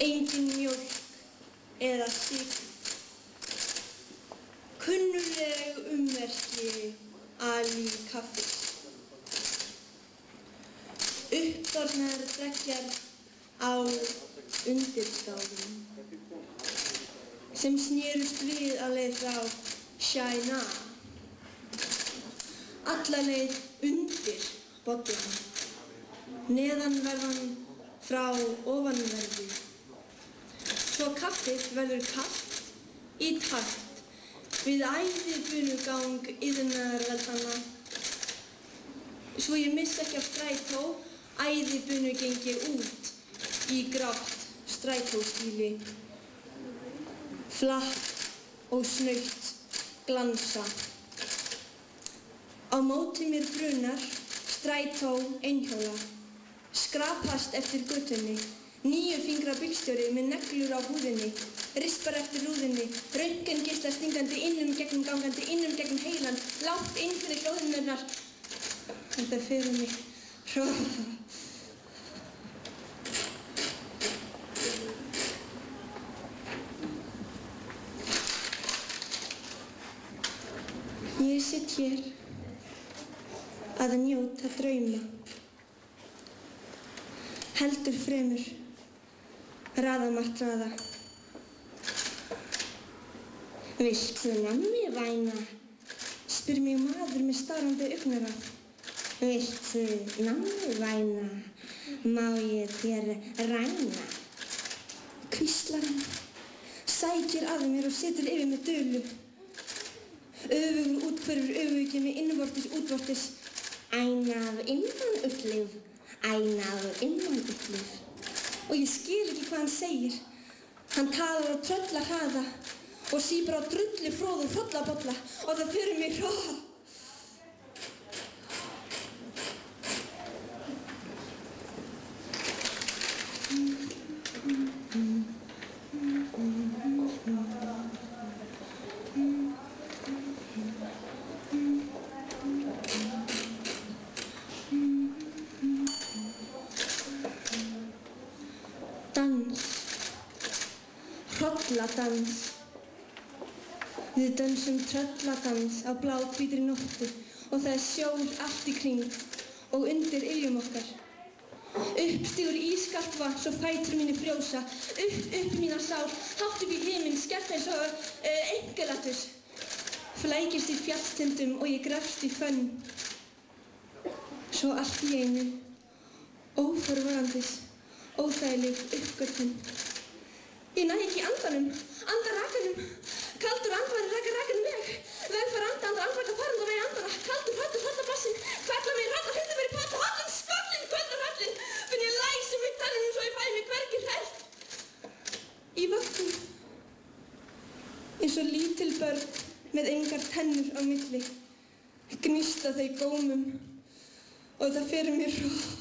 Engin mjólk eða sykur. Kunnugleg ummerki Ali kaffi. Uppdornar dreggjar á undirskáðum sem snerust við á leið frá China. Alla leið undir bollana. Neðanverðan frá ofanverðu. Svo kaffið verður kalt í takt við æðibunugang iðnaðarveldanna. Svo ég missi ekki af strætó, æðibunu gengi út í grátt strætóstíli. Flatt og snautt glansa. Á móti mér brunar strætó einhjóla. Skrapast eftir götunni. 9 fingra bílstjóri með neglur á húðinni. Rispar eftir rúðinni. Röntgengeislar stingandi innum gegnum gangandi, innum gegnum heilan. Langt inn fyrir hljóðhimnurnar. En það fyrir mig hróða. Ég sitt hér að njóta drauma. Heldur fremur raðamargt raða. Viltu nammi, væna? Spyr mig maður með starandi augnaráð. Viltu nammi, væna? Má ég þér ræna? Hvíslar hann, sækir að mér og setur yfir mig dölu. Öfugur úthverfur öfugið með innvortis útvortis. Ænað innan upplif, ænað innan upplif. Og ég skil ekki hvað hann segir. Hann talar á tröllahraða og sýpur á drullu fróðu hrollabolla og það fyrir mig hróða. Trölladans. Við dönsum trölladans á bláhvítri nóttu og það sjór allt í kring og undir iljum okkar. Upp stígur ískalt vatn svo fætur mínir frjósa, upp mína sál, hátt upp í himinn, skert eins og engelatus. Flækist í fjallstindum og ég grefst í fönn. Svo allt í einu, óforvarandis, óþægileg uppgötvun. Ég næ ekki andanum, anda rakanum. Kaldur andvari rakar rakanum veg. Veg fær anda andvaka farand á vegi andana. Kaldur hrattur hrattabassinn. Kvalla mig hrattar hundur verið pata. Hollin, skollin, kvöllar hollin. Finn ég læsum upp tanninum svo ég fæ mig hvergi hrært. Í vatni. Eins og lítil börn með engar tennur á milli. Gnýsta þau gómum og það fyrir mér hróð.